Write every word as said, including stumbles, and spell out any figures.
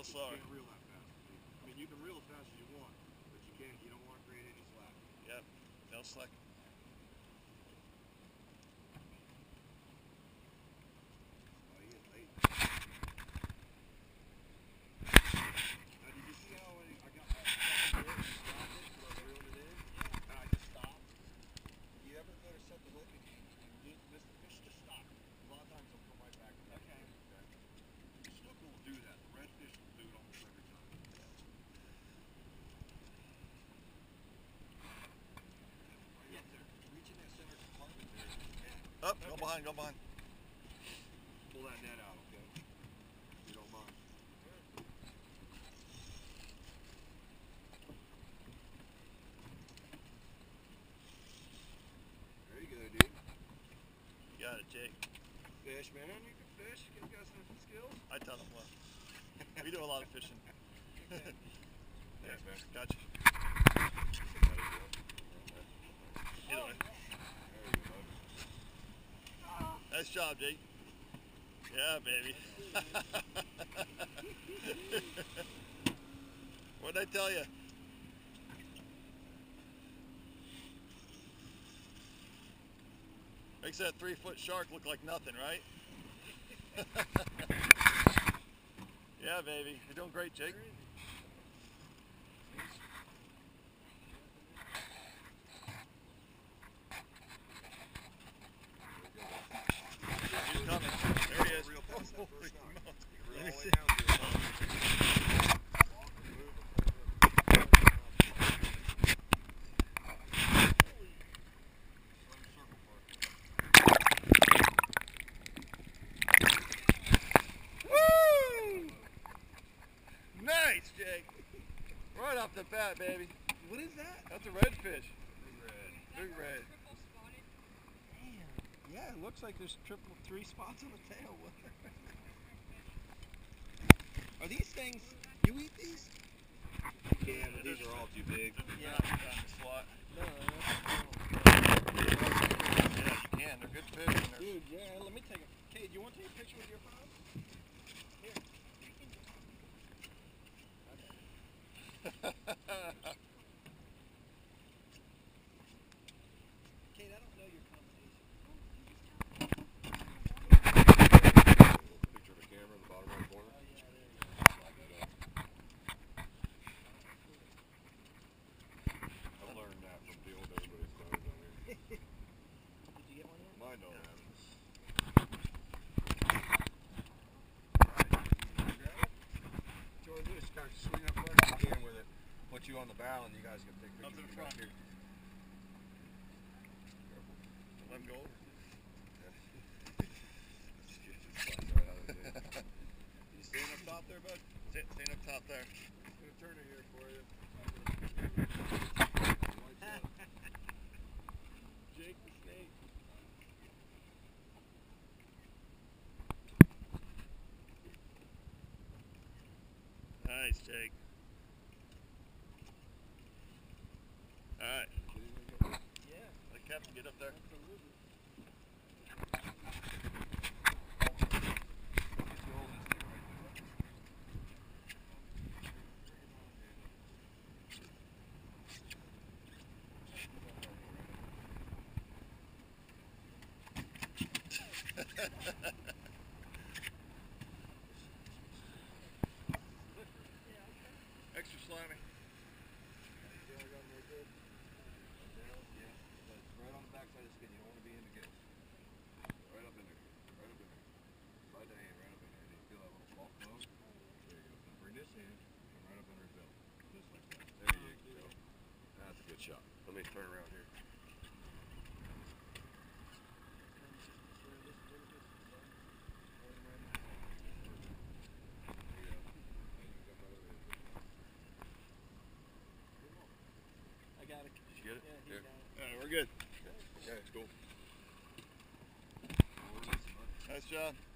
slower. You can't reel that fast. I mean, you can reel as fast as you want, but you can't. You don't want to create any slack. Yep. No slack. Oh, he is late. Now, did you see how I, I got my second hook and stopped it so I was reeling it in? And I just stopped. If you ever go to set the hook and you, you miss the fish, just stop. A lot of times they'll come right back. Okay. The snooker will do that. The redfish will do it almost every time. Right up there. Reach in that center compartment there. Up, oh, go behind, go behind. Pull that net out, okay? If you don't mind. There you go, dude. You got it, Jake. Fish, man. You can fish. You got some skills. I tell them well. We do a lot of fishing. Thanks, man. Gotcha. Either way. Nice job, Jake. Yeah, baby. What'd I tell you? Makes that three-foot shark look like nothing, right? Yeah, baby. You're doing great, Jake. He's coming. There he is. Let me see. Woo! Nice, Jake. Right off the bat, baby. What is that? That's a redfish. Big red. Big red. Damn. Yeah, it looks like there's triple three spots on the tail. Are these things, you eat these? You can, but these are all too big. Yeah, time to swat. No, Yeah, you can. They're good fish. They're dude, yeah, let me take a, Kay, do you want to take a picture with your phone? Here. Kate, I don't know your combination. Picture of a camera in the bottom right corner. Oh, yeah, there you go. I learned that from dealing with everybody's phones on here. Did you get one here? Mine don't have it. What you want to do is kind of swing up front if you can with it. Put you on the bow and you guys can take pictures Up to the right front. here. let him go over. You staying up top there, bud? Sit, stand up top there. I'm going to turn it here for you. Jake the snake. Nice, Jake. Alright. Yeah. Let Captain get up there. Absolutely. Extra slimy. Right on the backside of the skin. You don't want to be in the gills. Right up in there. Right up in there. Slide the hand right up in there. You feel that little soft bone? There you go. Now bring this hand. Come right up under his belly. Just like that. There you go. That's a good shot. Let me turn around here. I got it. Did you get it? Yeah, he Here. got it. Alright, we're good. Okay, it's cool. Nice job.